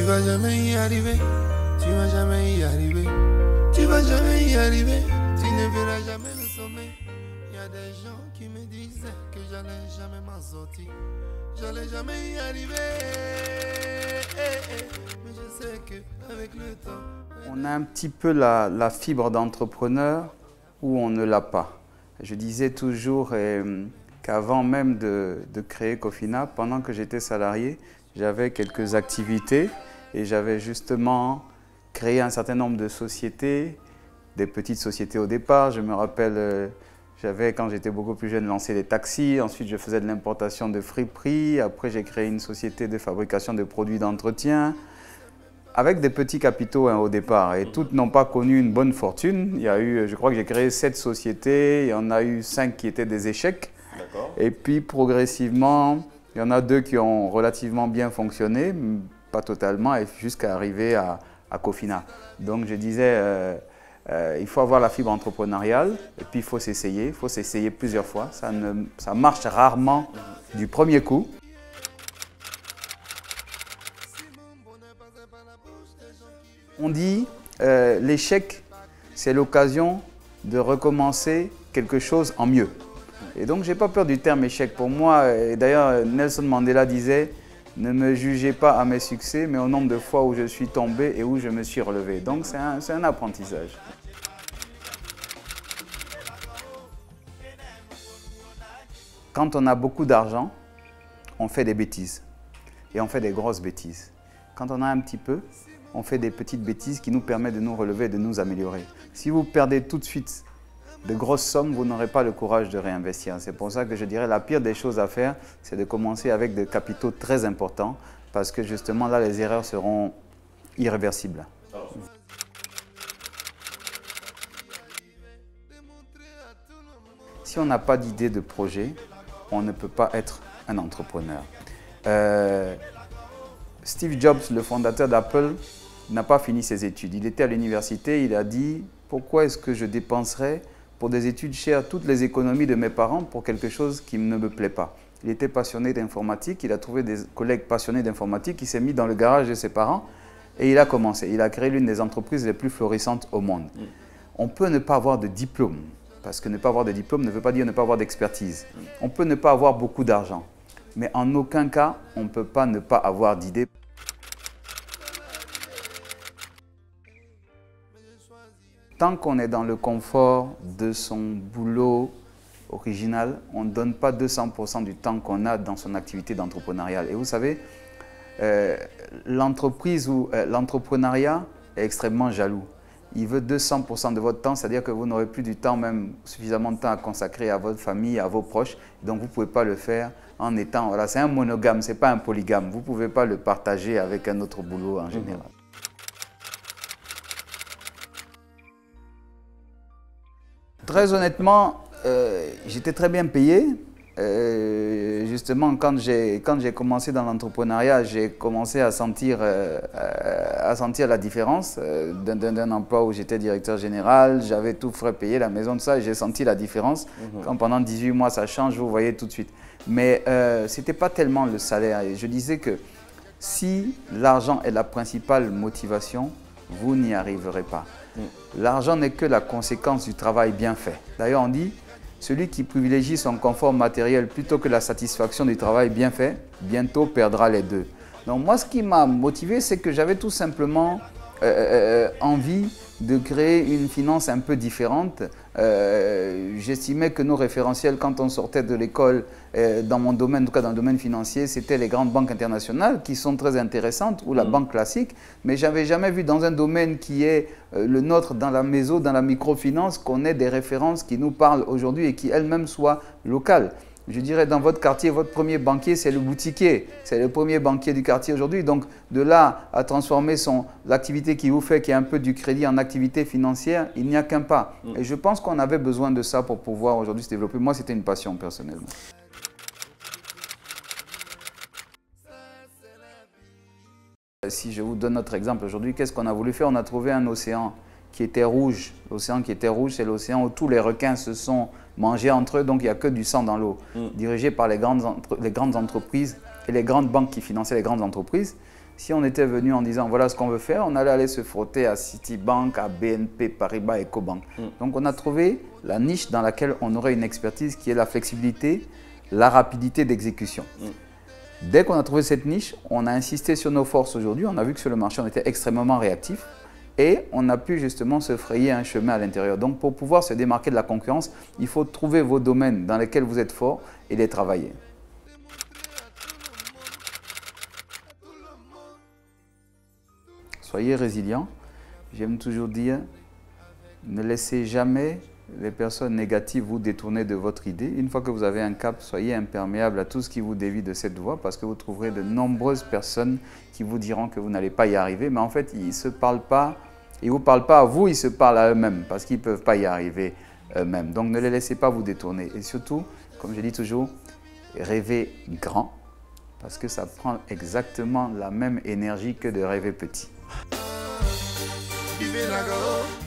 vas jamais y arriver, tu vas jamais y arriver, tu vas jamais y arriver, tu ne verras jamais le sommet. Il y a des gens qui me disaient que j'allais jamais m'en sortir, j'allais jamais y arriver. Mais je sais qu'avec le temps... On a un petit peu la fibre d'entrepreneur où on ne l'a pas. Je disais toujours qu'avant même de créer Cofina, pendant que j'étais salarié, j'avais quelques activités et j'avais justement créé un certain nombre de sociétés, des petites sociétés au départ. Je me rappelle, j'avais, quand j'étais beaucoup plus jeune, lancé des taxis. Ensuite, je faisais de l'importation de friperies. Après, j'ai créé une société de fabrication de produits d'entretien, avec des petits capitaux au départ. Et toutes n'ont pas connu une bonne fortune. Il y a eu, je crois que j'ai créé 7 sociétés. Il y en a eu 5 qui étaient des échecs. Et puis, progressivement, il y en a 2 qui ont relativement bien fonctionné, pas totalement, jusqu'à arriver à Cofina. Donc, je disais... il faut avoir la fibre entrepreneuriale et puis il faut s'essayer plusieurs fois. Ça marche rarement du premier coup. On dit l'échec, c'est l'occasion de recommencer quelque chose en mieux. Et donc, je n'ai pas peur du terme échec. Pour moi, et d'ailleurs, Nelson Mandela disait « Ne me jugez pas à mes succès, mais au nombre de fois où je suis tombé et où je me suis relevé. » Donc, c'est un apprentissage. Quand on a beaucoup d'argent, on fait des bêtises. Et on fait des grosses bêtises. Quand on a un petit peu, on fait des petites bêtises qui nous permettent de nous relever et de nous améliorer. Si vous perdez tout de suite de grosses sommes, vous n'aurez pas le courage de réinvestir. C'est pour ça que je dirais la pire des choses à faire, c'est de commencer avec des capitaux très importants, parce que justement là, les erreurs seront irréversibles. Si on n'a pas d'idée de projet, on ne peut pas être un entrepreneur. Steve Jobs, le fondateur d'Apple, n'a pas fini ses études. Il était à l'université, il a dit « Pourquoi est-ce que je dépenserais pour des études chères toutes les économies de mes parents pour quelque chose qui ne me plaît pas ?» Il était passionné d'informatique, il a trouvé des collègues passionnés d'informatique, il s'est mis dans le garage de ses parents et il a commencé. Il a créé l'une des entreprises les plus florissantes au monde. On peut ne pas avoir de diplôme, parce que ne pas avoir de diplôme ne veut pas dire ne pas avoir d'expertise. On peut ne pas avoir beaucoup d'argent, mais en aucun cas, on ne peut pas ne pas avoir d'idées. Tant qu'on est dans le confort de son boulot original, on ne donne pas 200% du temps qu'on a dans son activité d'entrepreneuriat. Et vous savez, l'entreprise ou l'entrepreneuriat est extrêmement jaloux. Il veut 200% de votre temps, c'est-à-dire que vous n'aurez plus du temps, même suffisamment de temps à consacrer à votre famille, à vos proches. Donc vous ne pouvez pas le faire en étant... Voilà, c'est un monogame, ce n'est pas un polygame. Vous ne pouvez pas le partager avec un autre boulot en général. Très honnêtement, j'étais très bien payé. Justement, quand j'ai commencé dans l'entrepreneuriat, j'ai commencé à sentir la différence d'un emploi où j'étais directeur général, j'avais tout frais payé, la maison, tout ça, et j'ai senti la différence. Quand pendant 18 mois ça change, vous voyez tout de suite. Mais ce n'était pas tellement le salaire. Et je disais que si l'argent est la principale motivation, vous n'y arriverez pas. L'argent n'est que la conséquence du travail bien fait. D'ailleurs, on dit, celui qui privilégie son confort matériel plutôt que la satisfaction du travail bien fait, bientôt perdra les deux. Donc moi, ce qui m'a motivé, c'est que j'avais tout simplement envie de créer une finance un peu différente. J'estimais que nos référentiels, quand on sortait de l'école, dans mon domaine, en tout cas dans le domaine financier, c'était les grandes banques internationales qui sont très intéressantes, ou la banque classique, mais je n'avais jamais vu dans un domaine qui est le nôtre, dans la méso, dans la microfinance, qu'on ait des références qui nous parlent aujourd'hui et qui elles-mêmes soient locales. Je dirais, dans votre quartier, votre premier banquier, c'est le boutiquier. C'est le premier banquier du quartier aujourd'hui. Donc, de là à transformer l'activité qui vous fait, qui est un peu du crédit, en activité financière, il n'y a qu'un pas. Et je pense qu'on avait besoin de ça pour pouvoir aujourd'hui se développer. Moi, c'était une passion, personnellement. Si je vous donne notre exemple aujourd'hui, qu'est-ce qu'on a voulu faire? On a trouvé un océan qui était rouge. L'océan qui était rouge, c'est l'océan où tous les requins se sont mangés entre eux, donc il n'y a que du sang dans l'eau. Dirigé par les grandes entreprises et les grandes banques qui finançaient les grandes entreprises, si on était venu en disant voilà ce qu'on veut faire, on allait aller se frotter à Citibank, à BNP Paribas, Ecobank. Donc on a trouvé la niche dans laquelle on aurait une expertise qui est la flexibilité, la rapidité d'exécution. Dès qu'on a trouvé cette niche, on a insisté sur nos forces aujourd'hui. On a vu que sur le marché, on était extrêmement réactif et on a pu justement se frayer un chemin à l'intérieur. Donc pour pouvoir se démarquer de la concurrence, il faut trouver vos domaines dans lesquels vous êtes fort et les travailler. Soyez résilient. J'aime toujours dire, ne laissez jamais les personnes négatives vous détourner de votre idée. Une fois que vous avez un cap, soyez imperméable à tout ce qui vous dévie de cette voie parce que vous trouverez de nombreuses personnes qui vous diront que vous n'allez pas y arriver. Mais en fait, ils ne se parlent pas, ils ne vous parlent pas à vous, ils se parlent à eux-mêmes parce qu'ils ne peuvent pas y arriver eux-mêmes. Donc ne les laissez pas vous détourner. Et surtout, comme je dis toujours, rêvez grand parce que ça prend exactement la même énergie que de rêver petit. Vivez la go.